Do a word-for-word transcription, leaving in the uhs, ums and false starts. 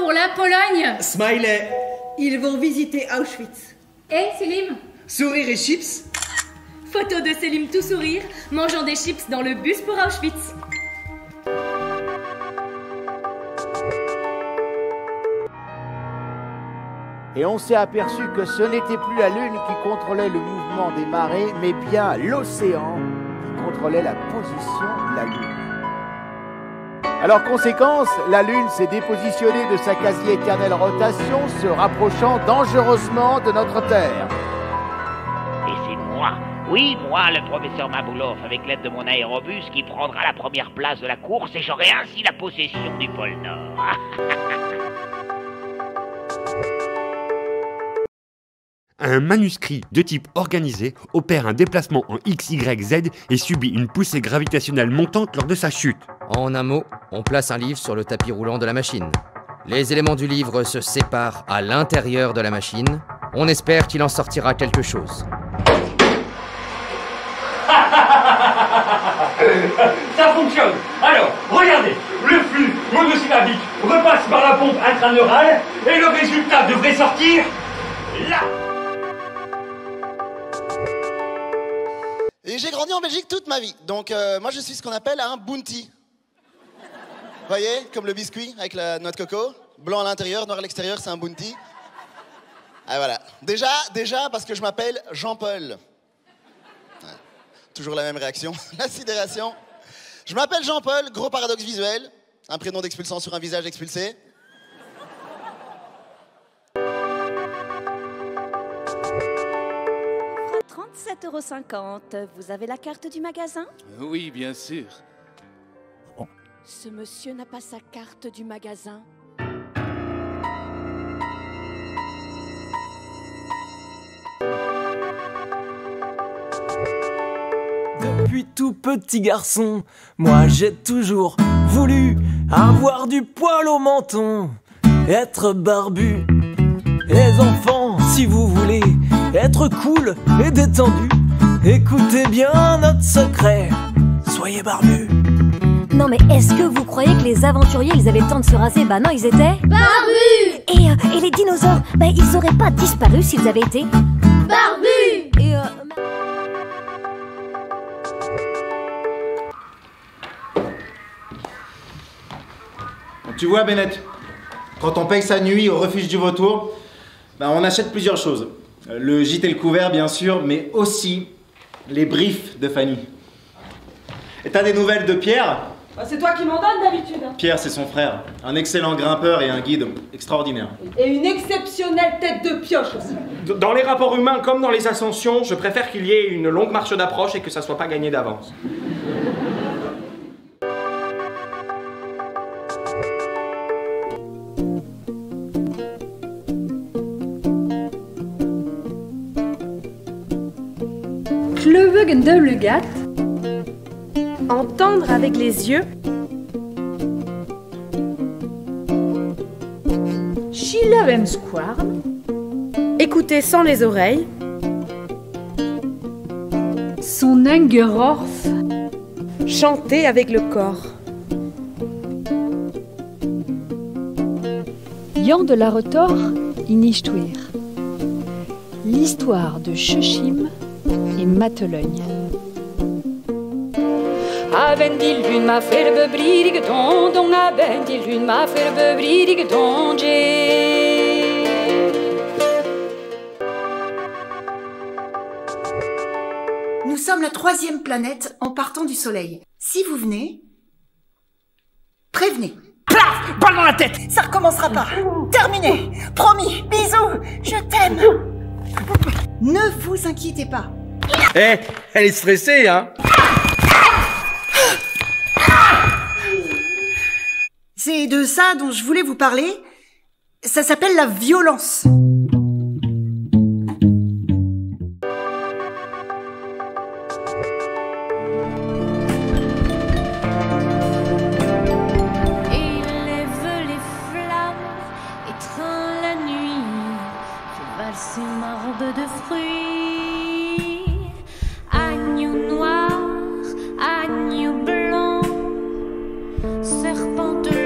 pour la Pologne. Smiley. Ils vont visiter Auschwitz. Hé, hey, Selim. Sourire et chips. Photo de Selim tout sourire, mangeant des chips dans le bus pour Auschwitz. Et on s'est aperçu que ce n'était plus la Lune qui contrôlait le mouvement des marées, mais bien l'océan qui contrôlait la position de la Lune. Alors, conséquence, la Lune s'est dépositionnée de sa quasi-éternelle rotation, se rapprochant dangereusement de notre Terre. Et c'est moi, oui, moi, le professeur Maboulov, avec l'aide de mon aérobus, qui prendra la première place de la course et j'aurai ainsi la possession du pôle Nord. Un manuscrit de type organisé opère un déplacement en X Y Z et subit une poussée gravitationnelle montante lors de sa chute. En un mot, on place un livre sur le tapis roulant de la machine. Les éléments du livre se séparent à l'intérieur de la machine. On espère qu'il en sortira quelque chose. Ça fonctionne. Alors, regardez, le flux monosyllabique repasse par la pompe intraneurale et le résultat devrait sortir là. Et j'ai grandi en Belgique toute ma vie, donc euh, moi je suis ce qu'on appelle un bounty. Vous voyez, comme le biscuit avec la noix de coco, blanc à l'intérieur, noir à l'extérieur, c'est un bounty. Ah voilà. Déjà, déjà parce que je m'appelle Jean-Paul. Ouais. Toujours la même réaction, la sidération. Je m'appelle Jean-Paul, gros paradoxe visuel, un prénom d'expulsant sur un visage expulsé. trente-sept euros cinquante. Vous avez la carte du magasin? Oui, bien sûr. Oh. Ce monsieur n'a pas sa carte du magasin. Depuis tout petit garçon, moi j'ai toujours voulu avoir du poil au menton, être barbu. Les enfants, si vous voulez être cool et détendu, écoutez bien notre secret, soyez barbus. Non mais est-ce que vous croyez que les aventuriers ils avaient le temps de se raser? Bah non, ils étaient barbus. Et, euh, et les dinosaures, bah ils auraient pas disparu s'ils avaient été barbus. Et euh... Tu vois, Bennett, quand on paye sa nuit au refuge du vautour, ben on achète plusieurs choses. Le gîte et le couvert, bien sûr, mais aussi les briefs de Fanny. Et t'as des nouvelles de Pierre? Bah, c'est toi qui m'en donnes d'habitude. Pierre, c'est son frère. Un excellent grimpeur et un guide extraordinaire. Et une exceptionnelle tête de pioche aussi. Dans les rapports humains comme dans les ascensions, je préfère qu'il y ait une longue marche d'approche et que ça soit pas gagné d'avance. Kleuwen de Lugat. Entendre avec les yeux. Schillerem Squarm. Écouter sans les oreilles. Son Ungerorf. Chanter avec le corps. Jan de la Retor, Inishtuir. L'histoire de Chechim et Matelogne. Aben die lune ma ferbe briedige don, don aben die lune ma ferbe briedige don, Nous sommes la troisième planète en partant du Soleil. Si vous venez, prévenez. Plaf! Balle dans la tête! Ça recommencera pas. Terminé. Promis. Bisous. Je t'aime. Ne vous inquiétez pas. Eh, hey, elle est stressée, hein? C'est de ça dont je voulais vous parler. Ça s'appelle la violence. De fruits, agneau noir, agneau blanc, serpente